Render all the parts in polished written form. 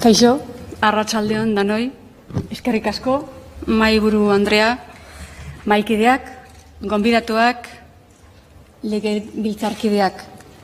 Kaixo, arratsaldeon danoi, eskerrik asko, mahaiburu Andrea, mahaikideak, gonbidatuak, legebiltzarkideak.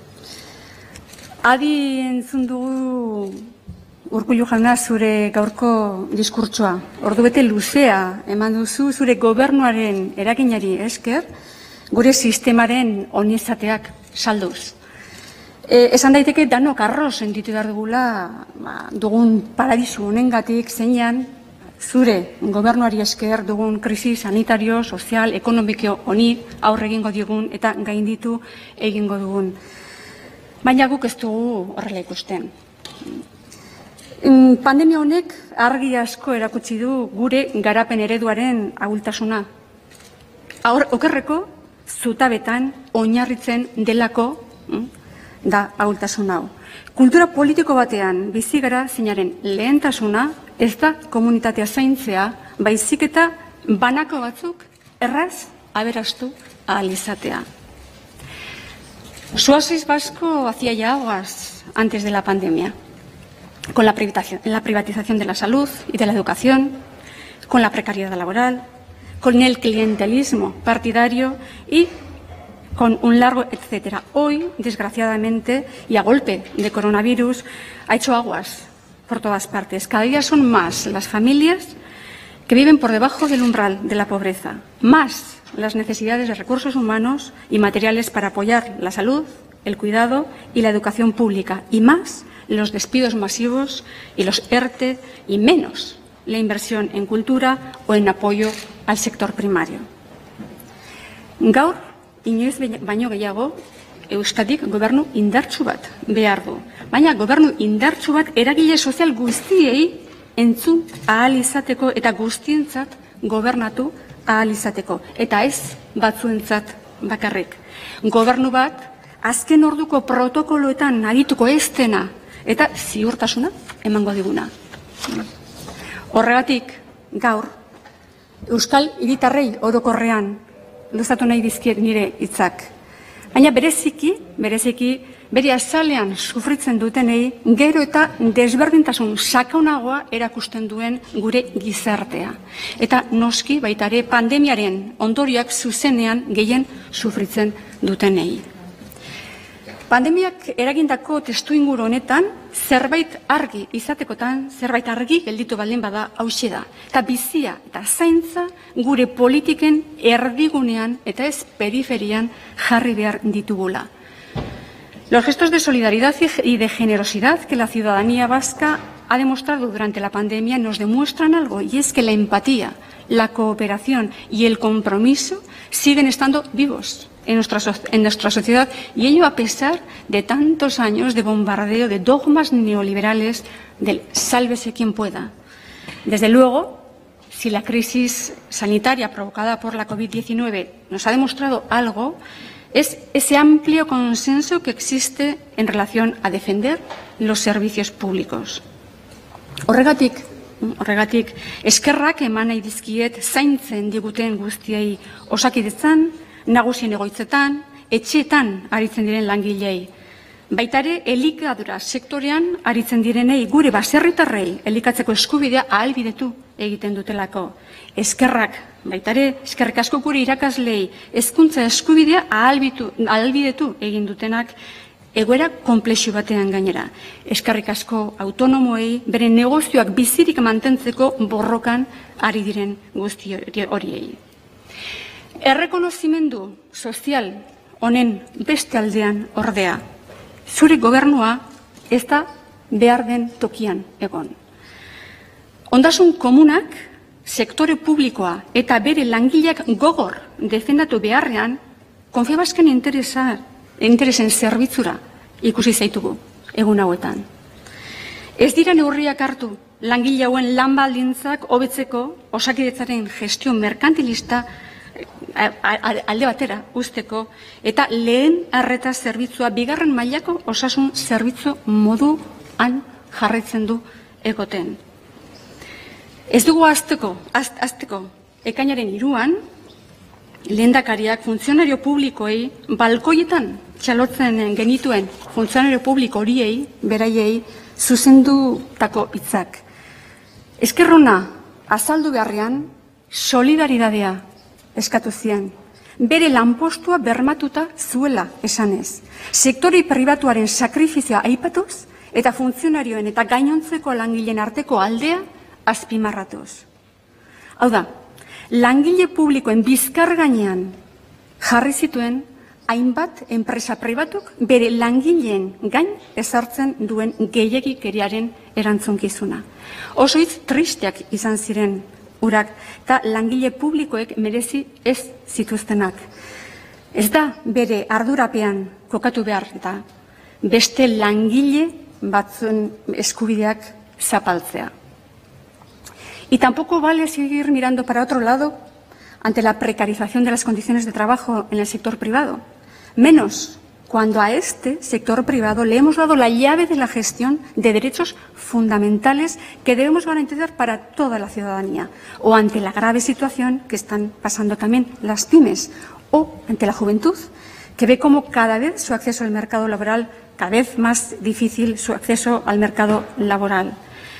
Adi entzun dugu Urkullu jauna zure gaurko diskurtsoa. Ordubete luzea eman duzu zure gobernuaren eraginari esker, gure sistemaren onizateak salduz. Esan daiteke danok arro sentitu behar dugula dugun paradisu honengatik zeinan zure gobernuari esker dugun krisi sanitario, sozial, ekonomiko honi aurre egingo digun eta gainditu egingo dugun. Baina guk ez dugu horrela ikusten. Pandemia honek argi asko erakutsi du gure garapen ereduaren ahultasuna. Okerreko zutabetan oinarritzen delako da ahultasun hau. Kultura politiko batean bizi gara zeinaren lehentasuna ez da komunitatea zaintzea, baizik eta banako batzuk erraz aberastu ahal izatea. Suárez Vasco hacía ya aguas antes de la pandemia, con la privatización de la salud y de la educación, con la precariedad laboral, con el clientelismo partidario y con un largo etcétera. Hoy, desgraciadamente, y a golpe de coronavirus, ha hecho aguas por todas partes. Cada día son más las familias que viven por debajo del umbral de la pobreza, más las necesidades de recursos humanos y materiales para apoyar la salud, el cuidado y la educación pública, y más los despidos masivos y los ERTE, y menos la inversión en cultura o en apoyo al sector primario. Gaur, inoiz baino gehiago, Euskadik gobernu indartsu bat behar du. Baina gobernu indartsu bat eragile sozial guztiei entzun ahal izateko eta guztientzat gobernatu ahal izateko. Eta ez batzuentzat bakarrik. Gobernu bat azken orduko protokoloetan arituko ez dena eta ziurtasuna emango diguna. Horregatik, gaur, Euskal hiritarrei orokorrean luzatu nahi dizkiet nire hitzak. Baina bereziki bere azalean sufritzen dutenei gero eta desberdintasun sakaunagoa erakusten duen gure gizartea. Eta noski baita ere pandemiaren ondorioak zuzenean gehien sufritzen dutenei. Pandemiak eragindako testuinguru honetan zerbait argi izatekotan, zerbait argi gelditu baldin bada hauxe da. Eta bizia eta zaintza gure politiken erdigunean eta ez periferian jarri behar ditugula. Los gestos de solidaridad y de generosidad que la ciudadanía vasca ha demostrado durante la pandemia nos demuestran algo, y es que la empatía, la cooperación y el compromiso siguen estando vivos en nuestra sociedad, y ello a pesar de tantos años de bombardeo de dogmas neoliberales del sálvese quien pueda. Desde luego, si la crisis sanitaria provocada por la COVID-19 nos ha demostrado algo, es ese amplio consenso que existe en relación a defender los servicios públicos. Horregatik, eskerrak eman nahi dizkiet zaintzen diguten guztiei Osakidetzan, nagusien egoitzetan, etxeetan aritzen diren langilei. Baitare, elikadura sektorean aritzen direnei gure baserritarrei elikatzeko eskubidea ahalbidetu egiten dutelako. Eskerrak, baitare, eskerrik asko gure irakaslei hezkuntza eskubidea ahalbidetu egin dutenak egoera konplexu batean gainera. Eskerrik asko autonomoei bere negozioak bizirik mantentzeko borrokan ari diren guzti horiei. Errekonozimendu sozial honen beste aldean ordea, zure gobernua ez da behar den tokian egon. Ondasun komunak, sektore publikoa eta bere langileak gogor defendatu beharrean, Confebasken interesen zerbitzura ikusi zaitugu egun hauetan. Ez dira neurriak hartu langile hauen lan baldintzak hobetzeko Osakidetzaren gestio merkantilista alde batera uzteko eta lehen arreta zerbitzua bigarren mailako osasun zerbitzu moduan jarraitzen du egoten. Ez dugu azteko, ekainaren 3an, lehendakariak funtzionario publikoei balkoietan txalotzen genituen funtzionario publiko horiei, beraiei, zuzendutako hitzak. Eskerrona azaldu beharrean solidaridadea eskatu zien. Bere lanpostua bermatuta zuela esanez. Sektore pribatuaren sakrifizioa aipatuz eta funtzionarioen eta gainontzeko langileen arteko aldea azpimarratuz. Hau da, langile publikoen bizkar gainean jarri zituen hainbat enpresa pribatuk bere langileen gain ezartzen duen gehiegikeriaren erantzunkizuna. Oso hitz tristeak izan ziren urak eta langile publikoek merezi ez zituztenak. Ez da bere ardurapean kokatu behar eta beste langile batzuen eskubideak zapaltzea. Y tampoco vale seguir mirando para otro lado ante la precarización de las condiciones de trabajo en el sector privado. Menos cuando a este sector privado le hemos dado la llave de la gestión de derechos fundamentales que debemos garantizar para toda la ciudadanía, o ante la grave situación que están pasando también las pymes, o ante la juventud, que ve como cada vez su acceso al mercado laboral, cada vez más difícil su acceso al mercado laboral.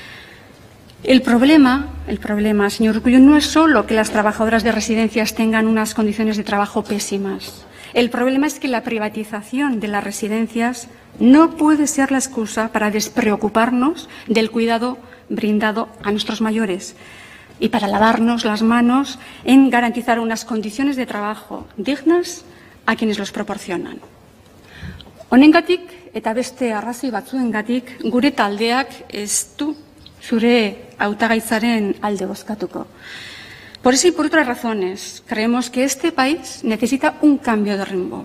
El problema, señor Urkullu, no es solo que las trabajadoras de residencias tengan unas condiciones de trabajo pésimas. El problema es que la privatización de las residencias no puede ser la excusa para despreocuparnos del cuidado brindado a nuestros mayores y para lavarnos las manos en garantizar unas condiciones de trabajo dignas a quienes los proporcionan. Honengatik eta beste arrazoi batzuengatik gure taldeak ez du zure hautagaitzaren alde bozkatuko. Por eso y por otras razones, creemos que este país necesita un cambio de rumbo.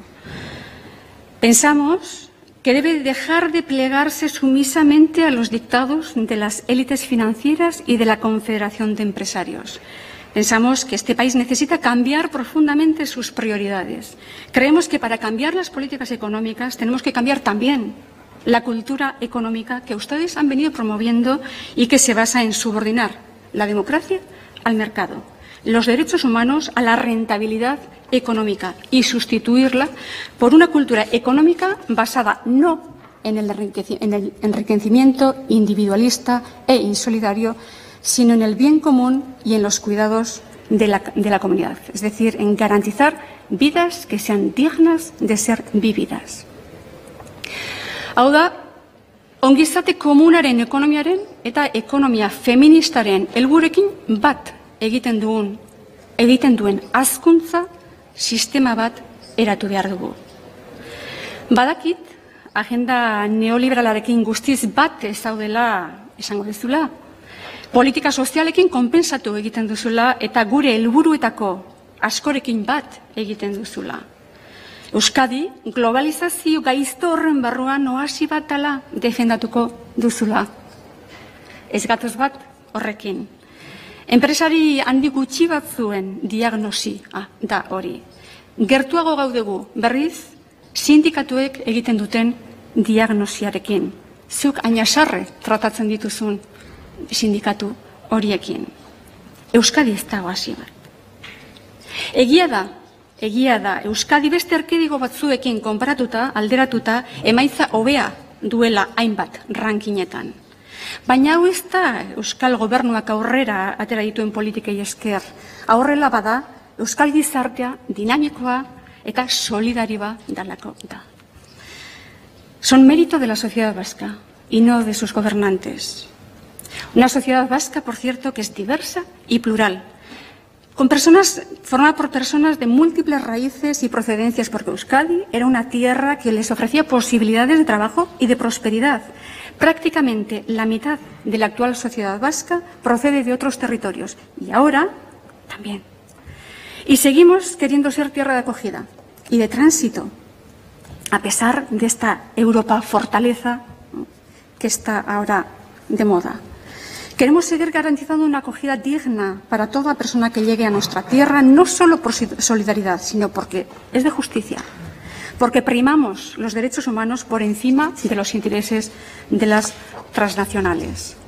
Pensamos que debe dejar de plegarse sumisamente a los dictados de las élites financieras y de la Confederación de Empresarios. Pensamos que este país necesita cambiar profundamente sus prioridades. Creemos que para cambiar las políticas económicas tenemos que cambiar también la cultura económica que ustedes han venido promoviendo y que se basa en subordinar la democracia al mercado, los derechos humanos a la rentabilidad económica y sustituirla por una cultura económica basada no en el enriquecimiento individualista e insolidario, sino en el bien común y en los cuidados de la comunidad, es decir, en garantizar vidas que sean dignas de ser vividas. Hau da, ongizate komunaren ekonomiaren eta ekonomia feministaren helburekin bat egiten duen hazkuntza sistema bat eratu behar dugu. Badakit, agenda neoliberalarekin guztiz bat ez daudela esango duzula, politika sozialekin konpentsatu egiten duzula eta gure helburuetako askorekin bat egiten duzula. Euskadi globalizazio gaizto horren barruan oasi bat dela defendatuko duzula. Ez gatoz bat horrekin. Enpresari handi gutxi batzuen diagnosia da hori. Gertuago gaudegu berriz sindikatuek egiten duten diagnosiarekin. Zuk ainasarre tratatzen dituzun sindikatu horiekin. Euskadi ez dago hasi bat. Egia da, Euskadi beste erkidego batzuekin konparatuta, alderatuta, emaitza hobea duela hainbat rankinetan. Baina hau ez da Euskal Gobernuak aurrera atera dituen politikei esker. Aurrela bada, Euskal gizartea dinamikoa eta solidarioa dalako da. Son mérito de la sociedad vasca y no de sus gobernantes. Una sociedad vasca, por cierto, que es diversa y plural, formada por personas de múltiples raíces y procedencias, porque Euskadi era una tierra que les ofrecía posibilidades de trabajo y de prosperidad. Prácticamente la mitad de la actual sociedad vasca procede de otros territorios y ahora también. Y seguimos queriendo ser tierra de acogida y de tránsito, a pesar de esta Europa fortaleza que está ahora de moda. Queremos seguir garantizando una acogida digna para toda persona que llegue a nuestra tierra, no solo por solidaridad, sino porque es de justicia, porque primamos los derechos humanos por encima de los intereses de las transnacionales.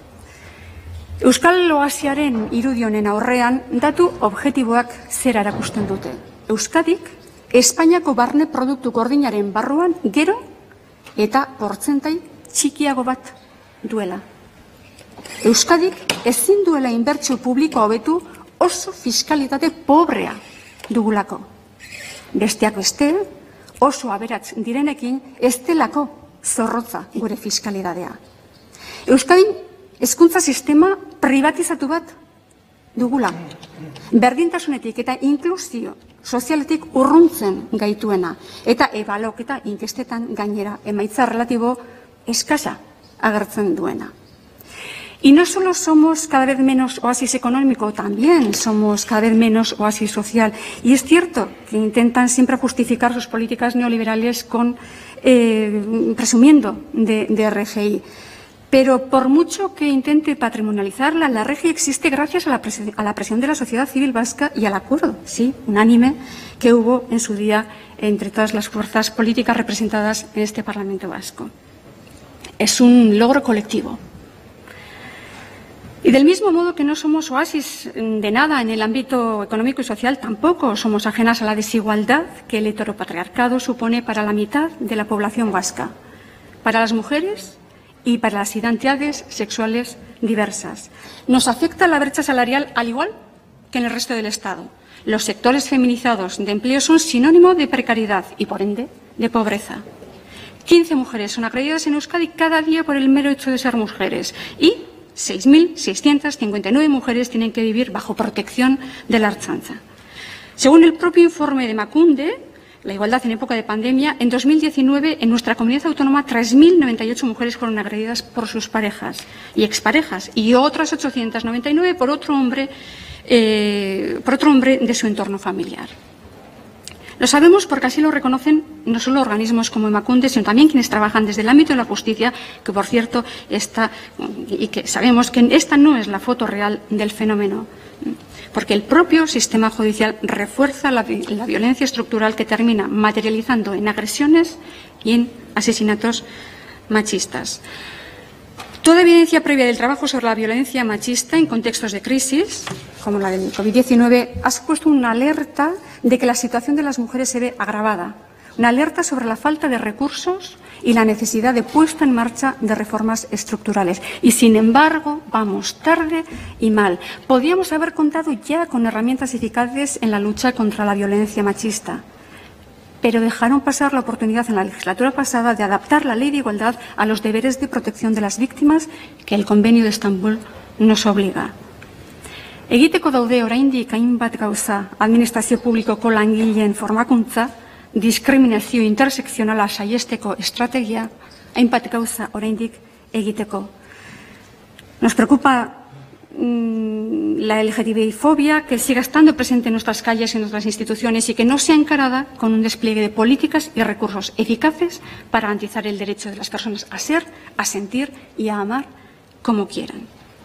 Euskal Oasiaren irudi honen aurrean datu objektiboak zer erakusten dute. Euskadik Espainiako barne produktu gordinaren barruan gero eta portzentai txikiago bat duela. Euskadik ezin duela inbertsio publikoa hobetu oso fiskalitate pobrea dugulako. Besteak beste, oso aberats direnekin ez delako zorrotza gure fiskalidadea. Euskadin hezkuntza sistema privatizatu bat dugula. Berdintasunetik eta inklusio sozialetik urruntzen gaituena eta ebaloketa inkestetan gainera emaitza relatibo eskasa agertzen duena. Y no solo somos cada vez menos oasis económico, también somos cada vez menos oasis social. Y es cierto que intentan siempre justificar sus políticas neoliberales presumiendo de RGI. Pero por mucho que intente patrimonializarla, la RGI existe gracias a la presión de la sociedad civil vasca y al acuerdo, sí, unánime, que hubo en su día entre todas las fuerzas políticas representadas en este Parlamento vasco. Es un logro colectivo. Y del mismo modo que no somos oasis de nada en el ámbito económico y social, tampoco somos ajenas a la desigualdad que el heteropatriarcado supone para la mitad de la población vasca, para las mujeres y para las identidades sexuales diversas. Nos afecta la brecha salarial al igual que en el resto del Estado. Los sectores feminizados de empleo son sinónimo de precariedad y, por ende, de pobreza. 15 mujeres son agredidas en Euskadi cada día por el mero hecho de ser mujeres y 6.659 mujeres tienen que vivir bajo protección de la Ertzaintza. Según el propio informe de Emakunde, la igualdad en época de pandemia, en 2019 en nuestra comunidad autónoma 3.098 mujeres fueron agredidas por sus parejas y exparejas y otras 899 por otro hombre de su entorno familiar. Lo sabemos porque así lo reconocen no solo organismos como Emakunde, sino también quienes trabajan desde el ámbito de la justicia, que por cierto sabemos que esta no es la foto real del fenómeno, porque el propio sistema judicial refuerza la violencia estructural que termina materializando en agresiones y en asesinatos machistas. Toda evidencia previa del trabajo sobre la violencia machista en contextos de crisis, como la del COVID-19, ha supuesto una alerta de que la situación de las mujeres se ve agravada, una alerta sobre la falta de recursos y la necesidad de puesta en marcha de reformas estructurales. Y, sin embargo, vamos tarde y mal. Podíamos haber contado ya con herramientas eficaces en la lucha contra la violencia machista, pero dejaron pasar la oportunidad en la legislatura pasada de adaptar la Ley de Igualdad a los deberes de protección de las víctimas que el Convenio de Estambul nos obliga. Egiteko daude oraindik hainbat gauza administrazio publikoko langileen formakuntza, diskriminazio intersekzionala saihesteko estrategia, hainbat gauza oraindik egiteko. Nos preocupa la LGTBI-fobia que siga estando presente en nuestras calles y en nuestras instituciones y que no sea encarada con un despliegue de políticas y recursos eficaces para garantizar el derecho de las personas a ser, a sentir y a amar como quieran.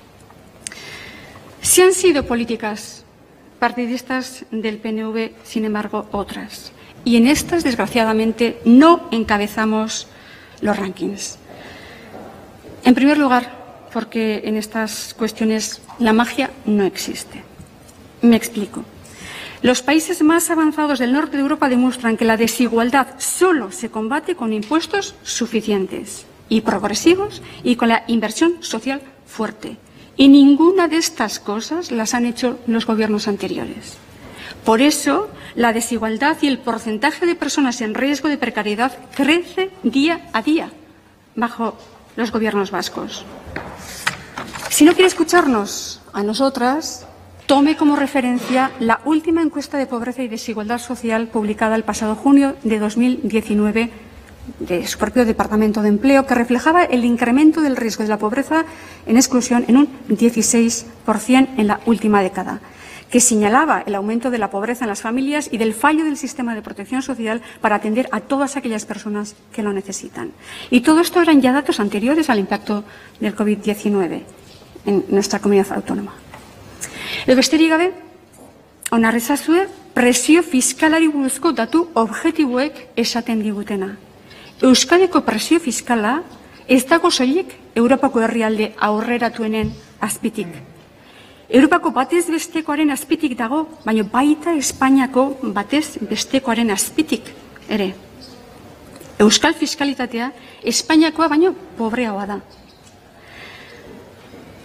Sí han sido políticas partidistas del PNV, sin embargo, otras. Y en estas, desgraciadamente, no encabezamos los rankings. En primer lugar, porque en estas cuestiones la magia no existe. Me explico. Los países más avanzados del norte de Europa demuestran que la desigualdad solo se combate con impuestos suficientes y progresivos y con la inversión social fuerte. Y ninguna de estas cosas las han hecho los gobiernos anteriores. Por eso, la desigualdad y el porcentaje de personas en riesgo de precariedad crece día a día bajo los gobiernos vascos. Si no quiere escucharnos a nosotras, tome como referencia la última encuesta de pobreza y desigualdad social publicada el pasado junio de 2019 de su propio Departamento de Empleo, que reflejaba el incremento del riesgo de la pobreza en exclusión en un 16% en la última década, que señalaba el aumento de la pobreza en las familias y del fallo del sistema de protección social para atender a todas aquellas personas que lo necesitan. Y todo esto eran ya datos anteriores al impacto del COVID-19 en nuestra comunidad autónoma. Edo besterik gabe, onar ezazue, presio fiskalari buruzko datu objektiboek esaten digutena. Euskadiko presio fiskala ez dago soilik Europako herrialde aurreratuenen azpitik. Europako batez bestekoaren azpitik dago, baina baita Espainiako batez bestekoaren azpitik ere. Euskal fiskalitatea Espainiakoa baino pobreagoa da.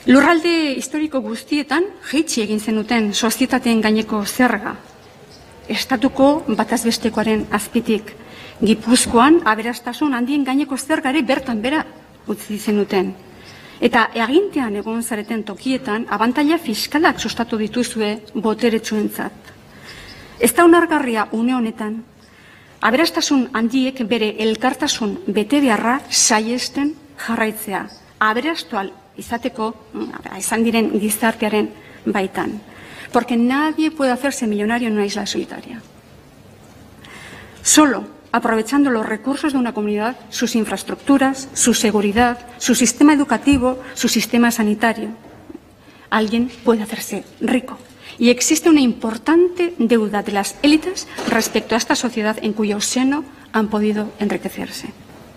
Lurralde historiko guztietan jaitsi egin zenuten sozietateen gaineko zerga. Estatuko batazbestekoaren azpitik. Gipuzkoan aberastasun handien gaineko zergare bertan bera utzi zenuten. Eta agintean egon zareten tokietan abantaila fiskalak sustatu dituzue boteretsuentzat. Ez da onargarria une honetan, aberastasun handiek bere elkartasun betebeharra saiesten jarraitzea. Aberastual izateko, izan diren gizartearen baitan. Porque nadie puede hacerse millonario en una isla solitaria. Solo aprovechando los recursos de una comunidad, sus infraestructuras, su seguridad, su sistema educativo, su sistema sanitario, alguien puede hacerse rico. Y existe una importante deuda de las élites respecto a esta sociedad en cuyo seno han podido enriquecerse.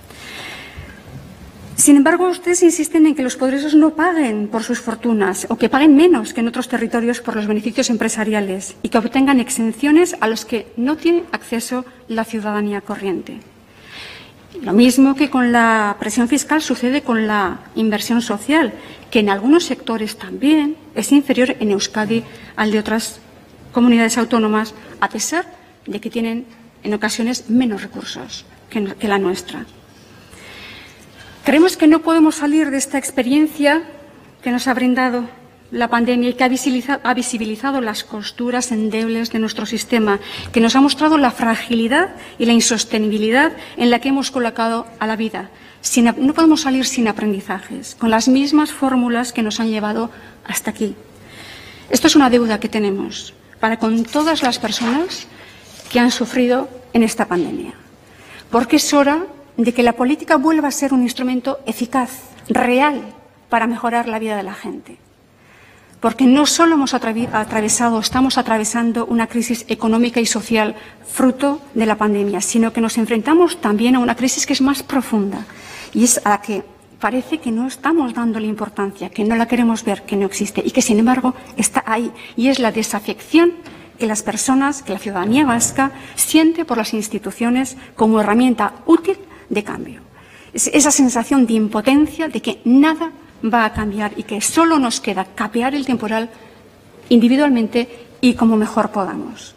Sin embargo, ustedes insisten en que los poderosos no paguen por sus fortunas o que paguen menos que en otros territorios por los beneficios empresariales y que obtengan exenciones a los que no tiene acceso la ciudadanía corriente. Lo mismo que con la presión fiscal sucede con la inversión social, que en algunos sectores también es inferior en Euskadi al de otras comunidades autónomas, a pesar de que tienen en ocasiones menos recursos que la nuestra. Creemos que no podemos salir de esta experiencia que nos ha brindado la pandemia y que ha visibilizado las costuras endebles de nuestro sistema, que nos ha mostrado la fragilidad y la insostenibilidad en la que hemos colocado a la vida. No podemos salir sin aprendizajes, con las mismas fórmulas que nos han llevado hasta aquí. Esto es una deuda que tenemos para con todas las personas que han sufrido en esta pandemia, porque es hora de que la política vuelva a ser un instrumento eficaz, real, para mejorar la vida de la gente. Porque no solo estamos atravesando una crisis económica y social fruto de la pandemia, sino que nos enfrentamos también a una crisis que es más profunda y es a la que parece que no estamos dándole importancia, que no la queremos ver, que no existe y que, sin embargo, está ahí. Y es la desafección que las personas, que la ciudadanía vasca siente por las instituciones como herramienta útil de cambio. Esa sensación de impotencia, de que nada va a cambiar y que solo nos queda capear el temporal individualmente y como mejor podamos.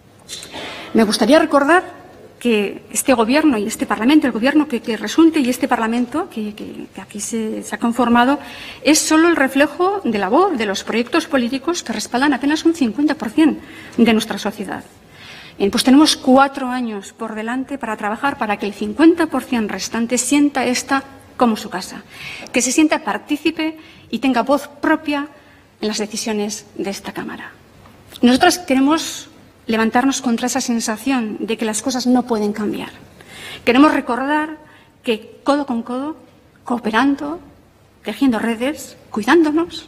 Me gustaría recordar que este Gobierno y este Parlamento, el Gobierno que resulte y este Parlamento que aquí se ha conformado, es solo el reflejo de la voz de los proyectos políticos que respaldan apenas un 50% de nuestra sociedad. Pues tenemos 4 años por delante para trabajar para que el 50% restante sienta esta como su casa, que se sienta partícipe y tenga voz propia en las decisiones de esta Cámara. Nosotros queremos levantarnos contra esa sensación de que las cosas no pueden cambiar. Queremos recordar que codo con codo, cooperando, tejiendo redes, cuidándonos,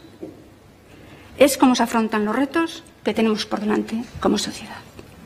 es como se afrontan los retos que tenemos por delante como sociedad.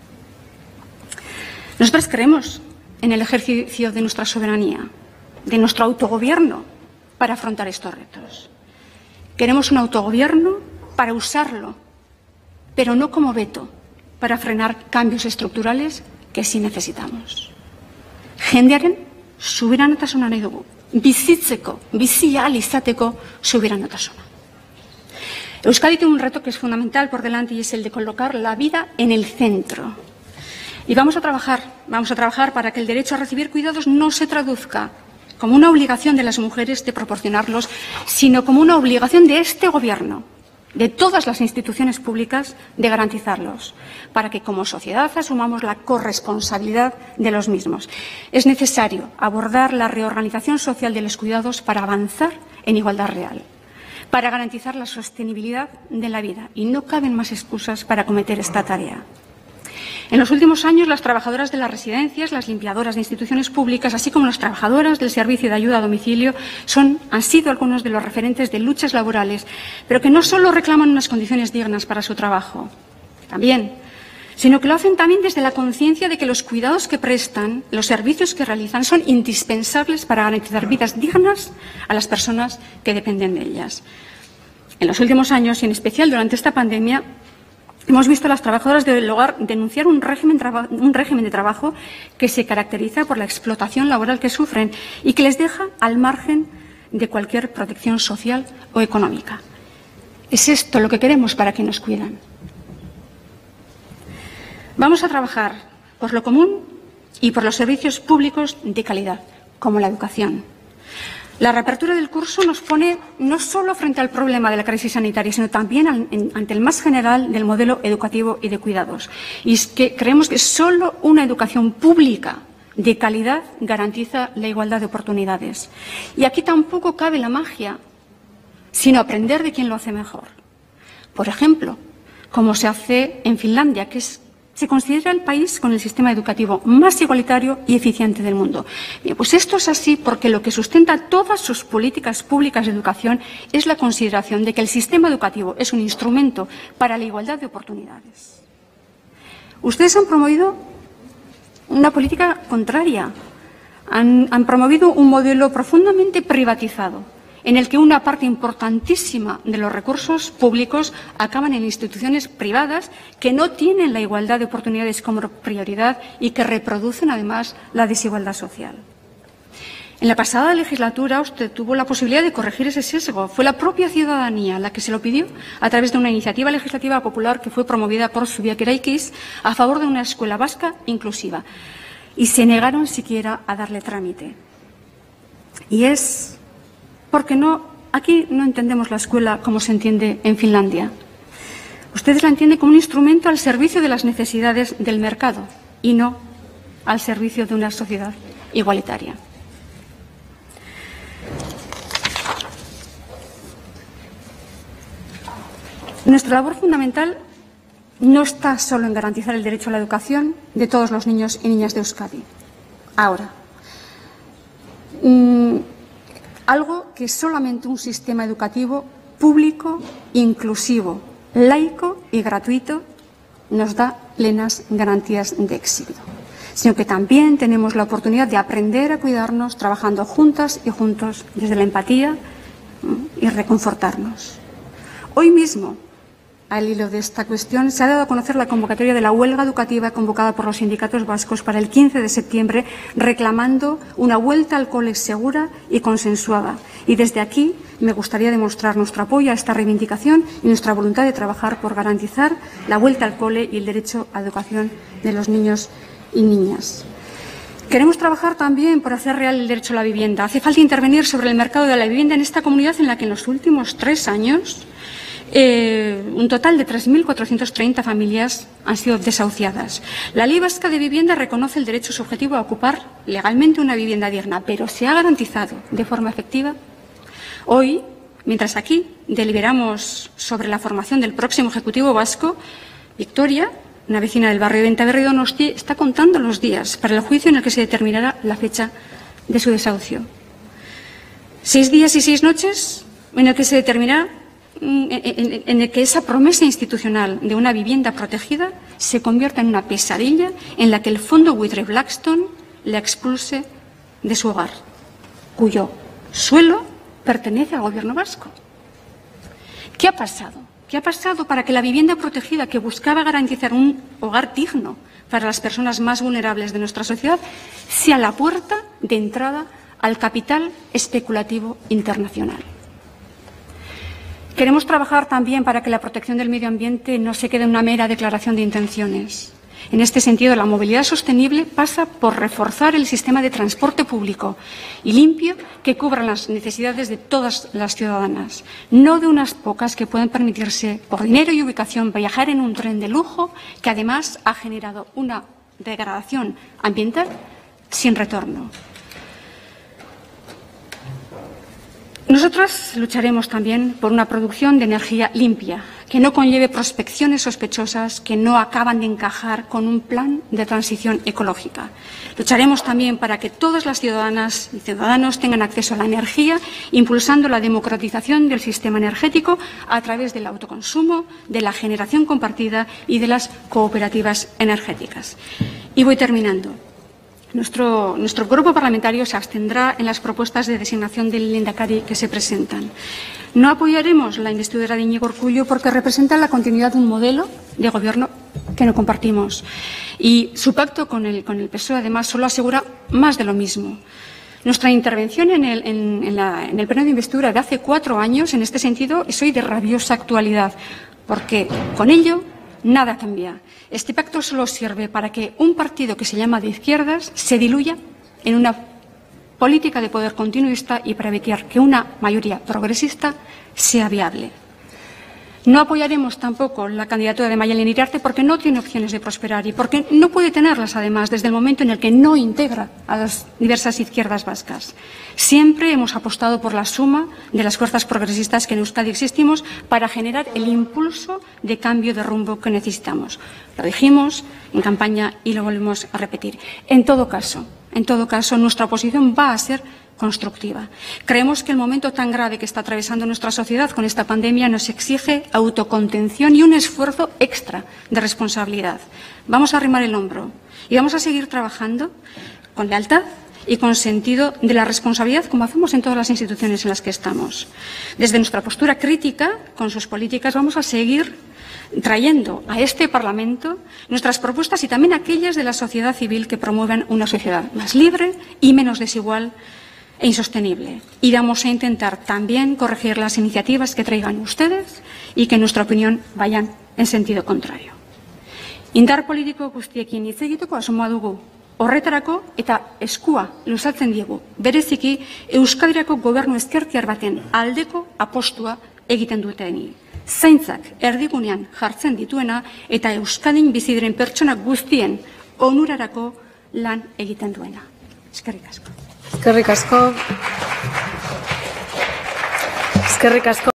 Nosotros creemos en el ejercicio de nuestra soberanía, de nuestro autogobierno para afrontar estos retos. Queremos un autogobierno para usarlo, pero no como veto, para frenar cambios estructurales que sí necesitamos. Jendearen subiranotasuna nahi dugu, bizitzeko, bizi ahal izateko subiranotasuna. Euskadi tiene un reto que es fundamental por delante y es el de colocar la vida en el centro. Y vamos a trabajar para que el derecho a recibir cuidados no se traduzca como una obligación de las mujeres de proporcionarlos, sino como una obligación de este Gobierno, de todas las instituciones públicas, de garantizarlos, para que como sociedad asumamos la corresponsabilidad de los mismos. Es necesario abordar la reorganización social de los cuidados para avanzar en igualdad real, para garantizar la sostenibilidad de la vida, y no caben más excusas para acometer esta tarea. En los últimos años, las trabajadoras de las residencias, las limpiadoras de instituciones públicas, así como las trabajadoras del servicio de ayuda a domicilio, han sido algunos de los referentes de luchas laborales, pero que no solo reclaman unas condiciones dignas para su trabajo, también, sino que lo hacen también desde la conciencia de que los cuidados que prestan, los servicios que realizan, son indispensables para garantizar vidas dignas a las personas que dependen de ellas. En los últimos años, y en especial durante esta pandemia, hemos visto a las trabajadoras del hogar denunciar un régimen de trabajo que se caracteriza por la explotación laboral que sufren y que les deja al margen de cualquier protección social o económica. ¿Es esto lo que queremos para quienes nos cuidan? Vamos a trabajar por lo común y por los servicios públicos de calidad, como la educación. La reapertura del curso nos pone no solo frente al problema de la crisis sanitaria, sino también ante el más general del modelo educativo y de cuidados. Y es que creemos que solo una educación pública de calidad garantiza la igualdad de oportunidades. Y aquí tampoco cabe la magia, sino aprender de quien lo hace mejor. Por ejemplo, como se hace en Finlandia, se considera el país con el sistema educativo más igualitario y eficiente del mundo. Bien, pues esto es así porque lo que sustenta todas sus políticas públicas de educación es la consideración de que el sistema educativo es un instrumento para la igualdad de oportunidades. Ustedes han promovido una política contraria. Han promovido un modelo profundamente privatizado, en el que una parte importantísima de los recursos públicos acaban en instituciones privadas que no tienen la igualdad de oportunidades como prioridad y que reproducen, además, la desigualdad social. En la pasada legislatura usted tuvo la posibilidad de corregir ese sesgo. Fue la propia ciudadanía la que se lo pidió a través de una iniciativa legislativa popular que fue promovida por Zubiak Eraikiz a favor de una escuela vasca inclusiva. Y se negaron siquiera a darle trámite. Y es porque aquí no entendemos la escuela como se entiende en Finlandia. Ustedes la entienden como un instrumento al servicio de las necesidades del mercado y no al servicio de una sociedad igualitaria. Nuestra labor fundamental no está solo en garantizar el derecho a la educación de todos los niños y niñas de Euskadi. Ahora, algo que solamente un sistema educativo público, inclusivo, laico y gratuito nos da plenas garantías de éxito, sino que también tenemos la oportunidad de aprender a cuidarnos trabajando juntas y juntos desde la empatía y reconfortarnos. Hoy mismo, al hilo de esta cuestión, se ha dado a conocer la convocatoria de la huelga educativa convocada por los sindicatos vascos para el 15 de septiembre, reclamando una vuelta al cole segura y consensuada. Y desde aquí me gustaría demostrar nuestro apoyo a esta reivindicación y nuestra voluntad de trabajar por garantizar la vuelta al cole y el derecho a educación de los niños y niñas. Queremos trabajar también por hacer real el derecho a la vivienda. Hace falta intervenir sobre el mercado de la vivienda en esta comunidad en la que en los últimos 3 años un total de 3.430 familias han sido desahuciadas. La Ley Vasca de Vivienda reconoce el derecho subjetivo a ocupar legalmente una vivienda digna, pero ¿se ha garantizado de forma efectiva? Hoy, mientras aquí deliberamos sobre la formación del próximo Ejecutivo vasco, Victoria, una vecina del barrio de Ventaverri Donosti, está contando los días para el juicio en el que se determinará la fecha de su desahucio. 6 días y 6 noches en el que se determinará en el que esa promesa institucional de una vivienda protegida se convierta en una pesadilla en la que el fondo buitre Blackstone la expulse de su hogar, cuyo suelo pertenece al Gobierno vasco. ¿Qué ha pasado? ¿Qué ha pasado para que la vivienda protegida que buscaba garantizar un hogar digno para las personas más vulnerables de nuestra sociedad sea la puerta de entrada al capital especulativo internacional? Queremos trabajar también para que la protección del medio ambiente no se quede en una mera declaración de intenciones. En este sentido, la movilidad sostenible pasa por reforzar el sistema de transporte público y limpio que cubra las necesidades de todas las ciudadanas, no de unas pocas que pueden permitirse, por dinero y ubicación, viajar en un tren de lujo que además ha generado una degradación ambiental sin retorno. Nosotras lucharemos también por una producción de energía limpia, que no conlleve prospecciones sospechosas que no acaban de encajar con un plan de transición ecológica. Lucharemos también para que todas las ciudadanas y ciudadanos tengan acceso a la energía, impulsando la democratización del sistema energético a través del autoconsumo, de la generación compartida y de las cooperativas energéticas. Y voy terminando. Nuestro grupo parlamentario se abstendrá en las propuestas de designación del Lehendakari que se presentan. No apoyaremos la investidura de Iñigo Urkullu porque representa la continuidad de un modelo de gobierno que no compartimos. Y su pacto con el PSOE, además, solo asegura más de lo mismo. Nuestra intervención en el pleno de investidura de hace 4 años, en este sentido, es hoy de rabiosa actualidad, porque con ello nada cambia. Este pacto solo sirve para que un partido que se llama de izquierdas se diluya en una política de poder continuista y para evitar que una mayoría progresista sea viable. No apoyaremos tampoco la candidatura de Mayalen Iriarte porque no tiene opciones de prosperar y porque no puede tenerlas, además, desde el momento en el que no integra a las diversas izquierdas vascas. Siempre hemos apostado por la suma de las fuerzas progresistas que en Euskadi existimos para generar el impulso de cambio de rumbo que necesitamos. Lo dijimos en campaña y lo volvemos a repetir. En todo caso, nuestra oposición va a ser constructiva. Creemos que el momento tan grave que está atravesando nuestra sociedad con esta pandemia nos exige autocontención y un esfuerzo extra de responsabilidad. Vamos a arrimar el hombro y vamos a seguir trabajando con lealtad y con sentido de la responsabilidad, como hacemos en todas las instituciones en las que estamos. Desde nuestra postura crítica con sus políticas vamos a seguir trayendo a este Parlamento nuestras propuestas y también aquellas de la sociedad civil que promuevan una sociedad más libre y menos desigual e insostenible. Y vamos a intentar también corregir las iniciativas que traigan ustedes y que, en nuestra opinión, vayan en sentido contrario. Indar politiko guztiekin hitz egiteko asmoa dugu. Horretarako eta eskua luzatzen diegu. Bereziki Euskadirako gobernu ezkertiar baten aldeko apostua egiten duteni. Zaintzak erdigunean jartzen dituena eta Euskadin bizi diren pertsona guztien onurarako lan egiten duena. Eskerrik asko. Eskerrik asko. Eskerrik asko.